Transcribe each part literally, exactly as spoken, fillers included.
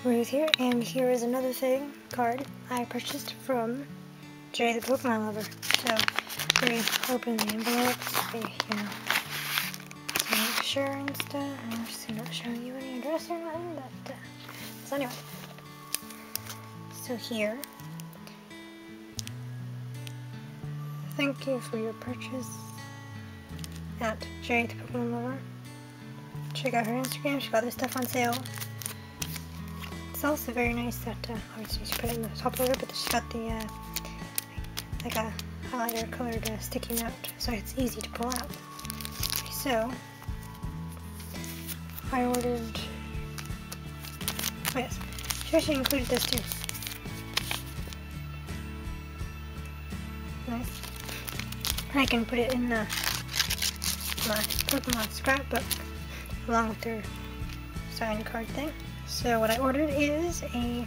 Ruth here, and here is another thing card I purchased from Jay the Pokemon Lover. So, we open the envelope, we, you know, to make sure and stuff. I'm just not showing you any address or nothing, but, uh, so anyway. So here, thank you for your purchase at Jay the Pokemon Lover. Check out her Instagram, she got this stuff on sale. It's also very nice that, uh, obviously she put it in the top loader, but she's got the, uh, like a highlighter colored uh, sticky note, so it's easy to pull out. So, I ordered, oh yes, she actually included this too. Nice. I can put it in the, my Pokemon scrapbook, along with their signed card thing. So what I ordered is a,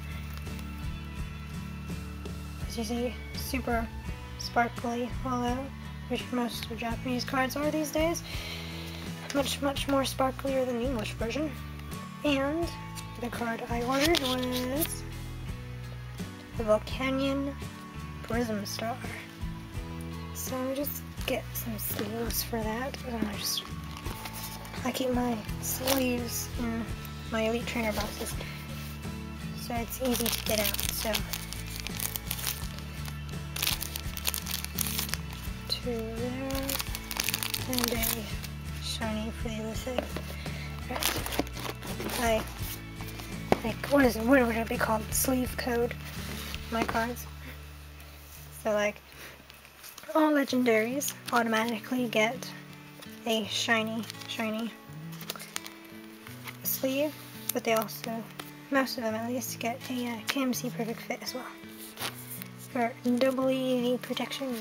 as you see, super sparkly holo, which most of Japanese cards are these days. Much, much more sparklier than the English version. And the card I ordered was the Volcanion Prism Star. So let me just get some sleeves for that. I just, I keep my sleeves in my Elite Trainer boxes, so it's easy to get out. So, two there, and a shiny for the other side. Right. I, like, what is it, what would it be called? Sleeve code my cards. So, like, all legendaries automatically get a shiny, shiny sleeve, but they also, most of them at least, get a uh, K M C Perfect Fit as well, for double E V protection.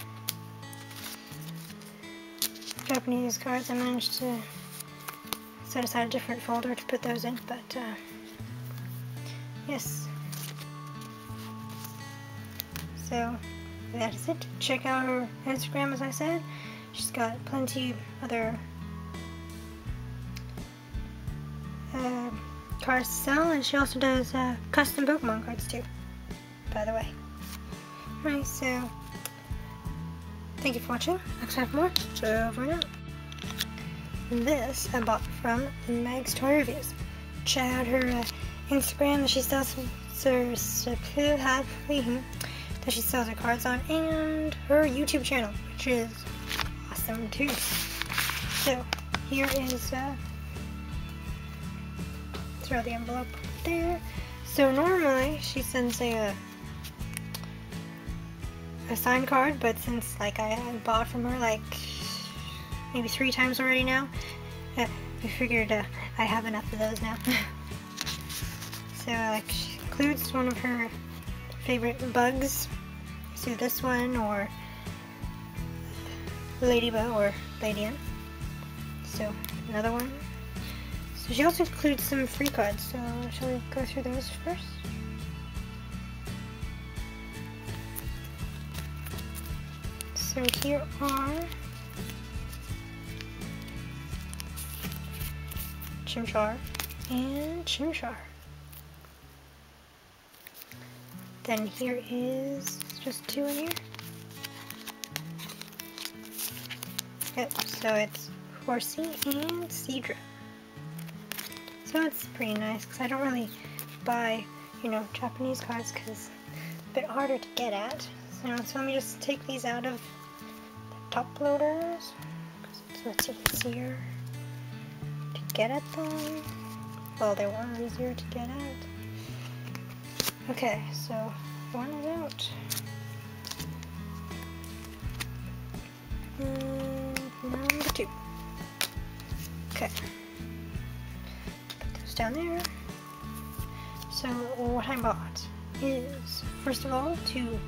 Japanese cards, I managed to set aside a different folder to put those in, but uh, yes. So that is it. Check out her Instagram, as I said. She's got plenty of other Uh, cards to sell, and she also does uh, custom Pokemon cards too, by the way. Alright, so thank you for watching. Next time for more. So over and out. This I bought from Meg's Toy Reviews. Check out her uh, Instagram that she sells some that she sells her cards on, and her YouTube channel, which is awesome too. So here is uh, throw the envelope there. So normally she sends a a signed card, but since like I bought from her like maybe three times already now, uh, I figured uh, I have enough of those now. So like she includes one of her favorite bugs. So this one, or Ladybug or Ladian. So another one. So she also includes some free cards, so shall we go through those first? So here are Chimchar and Chimchar. Then here is just two in here. Yep, so it's Horsey and Seadra. So it's pretty nice, because I don't really buy, you know, Japanese cards, because it's a bit harder to get at. So, so let me just take these out of the top loaders, so it's easier to get at them. Well, they were easier to get at. Okay, so one is out. And number two. Okay. Down there. So what I bought is, first of all, to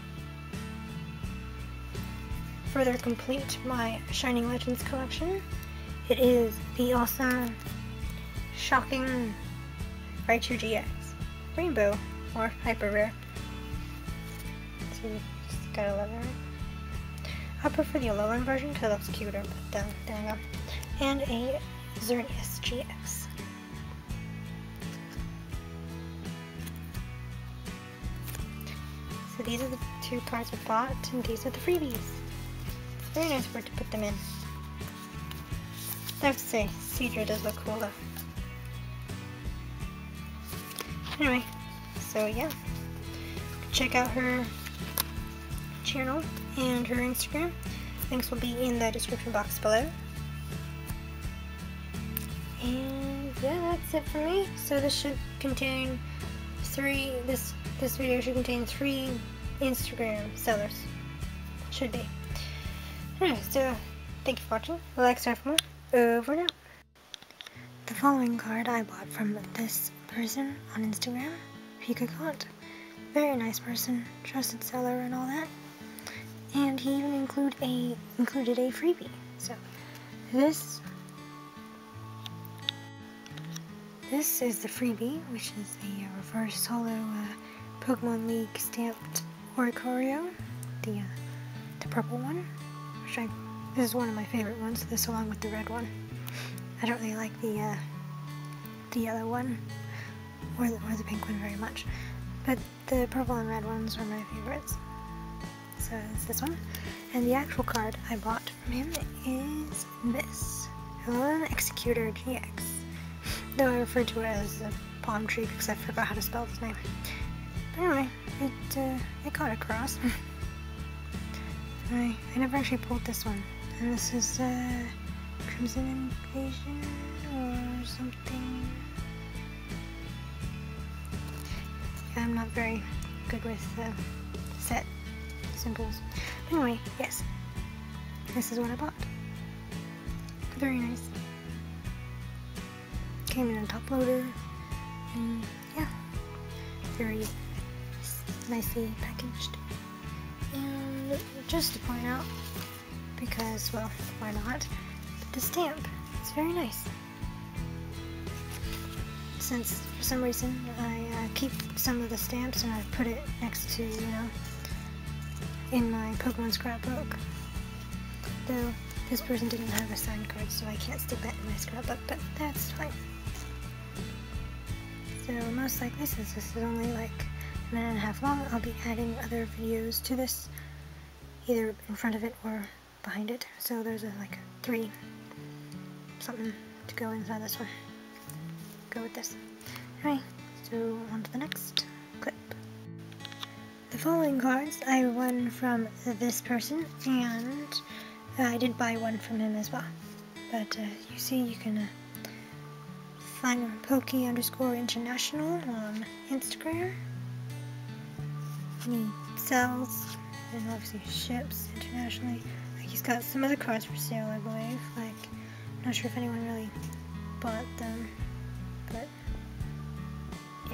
further complete my Shining Legends collection, it is the awesome Shocking Raichu G X Rainbow, or Hyper Rare. So you just gotta love it. I prefer the Alolan version because it looks cuter, but uh, there we go. And a Xerneas G X. these are the two cards I bought, and these are the freebies. It's very nice where to put them in. I have to say, Seadra does look cool though. Anyway, so yeah. Check out her channel and her Instagram. Links will be in the description box below. And yeah, that's it for me. So this should contain three, this this video should contain three Instagram sellers. Should be. Anyway, so thank you for watching. Like, subscribe for more. Over now. The following card I bought from this person on Instagram, Pikakant. Very nice person, trusted seller and all that. And he even include a included a freebie. So this this is the freebie, which is a uh, reverse holo uh, Pokemon League stamped Oricorio, the uh, the purple one, which I this is one of my favorite ones. This along with the red one. I don't really like the uh, the yellow one or the, or the pink one very much, but the purple and red ones are my favorites. So it's this one. And the actual card I bought from him is this. Hello, Executor G X. Though I refer to it as a palm tree because I forgot how to spell his name. But anyway, it, uh, it got across. I, I never actually pulled this one. And this is uh, Crimson Invasion or something. Yeah, I'm not very good with uh, set symbols. Anyway, yes. This is what I bought. Very nice. Came in a top loader. And yeah. Very nicely packaged. And just to point out, because, well, why not? But the stamp is very nice. Since for some reason I uh, keep some of the stamps and I put it next to, you know, in my Pokemon scrapbook. Though this person didn't have a signed card, so I can't stick that in my scrapbook, but that's fine. So most likely, since this is only like a minute and a half long, I'll be adding other videos to this, either in front of it or behind it. So there's a, like a three something to go inside this one. Go with this. Alright, so on to the next clip. The following cards I won from this person, and uh, I did buy one from him as well. But uh, you see, you can uh, find him Poke underscore international on Instagram. And he sells and obviously ships internationally. Like, he's got some other cards for sale, I believe. Like, I'm not sure if anyone really bought them, but yeah.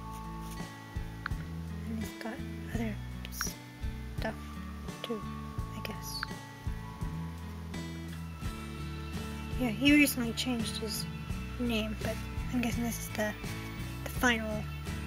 And he's got other stuff too, I guess. Yeah, he recently changed his name, but I'm guessing this is the, the final.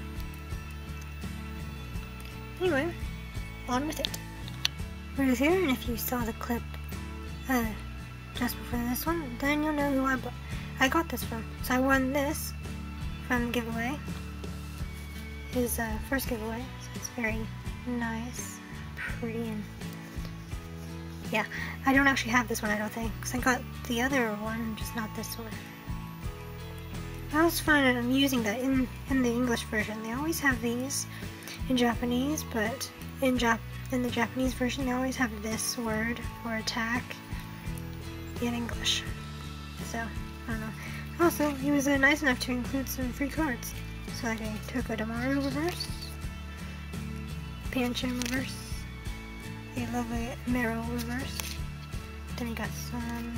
Anyway, on with it. Ruth here, and if you saw the clip uh, just before this one, then you'll know who I bought. I got this from. So I won this from the giveaway. His uh, first giveaway, so it's very nice, pretty, and yeah. I don't actually have this one, I don't think, because I got the other one, just not this one. I always find that I'm using that in, in the English version. They always have these in Japanese, but in Jap in the Japanese version they always have this word for attack in English. So, I don't know. Also, he was uh, nice enough to include some free cards. So like a Togedemaru reverse, Pancham reverse, a lovely Mero reverse, then he got some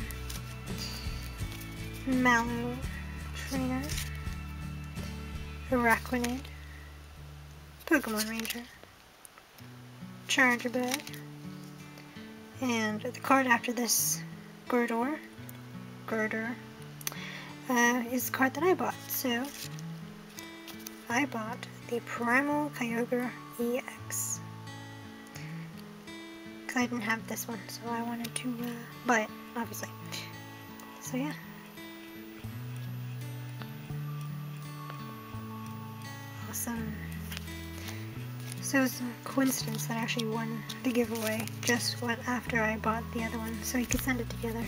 Mallow Trainer, Araquanid, Pokemon Ranger, Charger Bag, and the card after this, Gurdor, Girder, uh, is the card that I bought. So I bought the Primal Kyogre E X. Because I didn't have this one, so I wanted to uh, buy it, obviously. So yeah. Awesome. So it's a coincidence that I actually won the giveaway just what after I bought the other one, so we could send it together.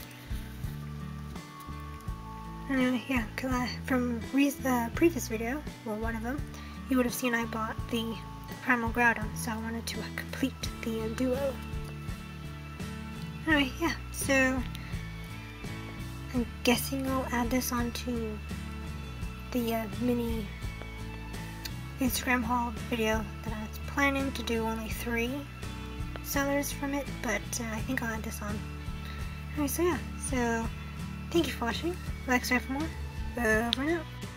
Anyway, yeah, cause I, from the uh, previous video, well, one of them, you would have seen I bought the Primal Groudon, so I wanted to uh, complete the uh, duo. Anyway, yeah, so I'm guessing I'll add this onto the uh, mini Instagram haul video that I was planning to do only three sellers from it, but uh, I think I'll add this on. Alright, so yeah, so thank you for watching. Like, subscribe for more. Over and out.